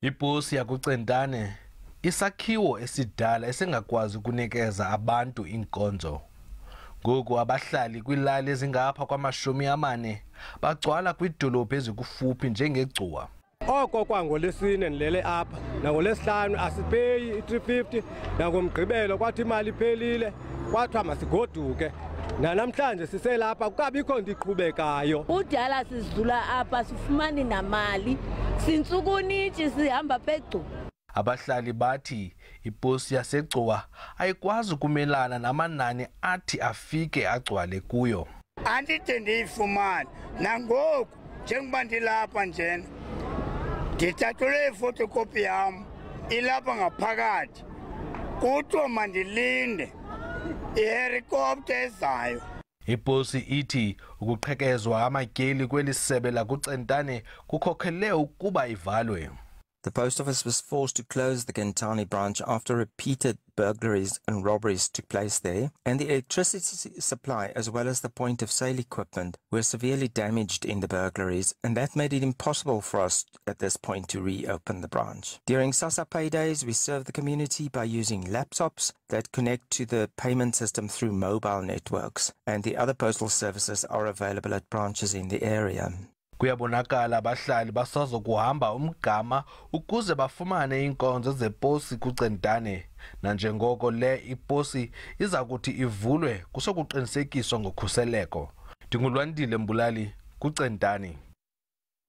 iPosi yakuCentane isakhiwo esidala esingakwazi ukunikeza abantu inkonzo. Ngoku abahlali kwilali ezingapha kwama-40 bagcwala kwidolophu ezikufuphi njengegcuwa. Oko kwangoLesine ndilele apha, nangoLesihlanu asipeyi i-350, nangoMgqibelo kwathi imali iphelile kwathiwa masigoduke. Nanamhlanje siselapha kukabikho nto iqhubekayo. Udala sizidlula apha sifumani namali, sintsuku nitshi sihamba phegcu. Abahlali bathi iPosi yasegcuwa ayikwazi ukumelana namanani athi afike agcwale kuyo. Andide ndiyifumane nangoku njengoba ndilapha njena ndithathule ifotokopi yam ilapha ngaphakathi kuthiwa mandilinde ihelikopta ezayo. iPosi ithi ukuqhekezwa amatyeli kweli sebe lakuCentane kukhokhelele ukuba ivalwe. The post office was forced to close the Centane branch after repeated burglaries and robberies took place there, and the electricity supply as well as the point of sale equipment were severely damaged in the burglaries, and that made it impossible for us at this point to reopen the branch. During SASSA paydays, we serve the community by using laptops that connect to the payment system through mobile networks, and the other postal services are available at branches in the area. Kuyabonakala abahlali basazokuhamba umgama ukuze bafumane inkonzo zePosi kuCentane, nanjengoko le iPosi iza kuthi ivulwe kusokuqinisekiswa ngokhuseleko. Ndingulwandile Mbulali kuCentane.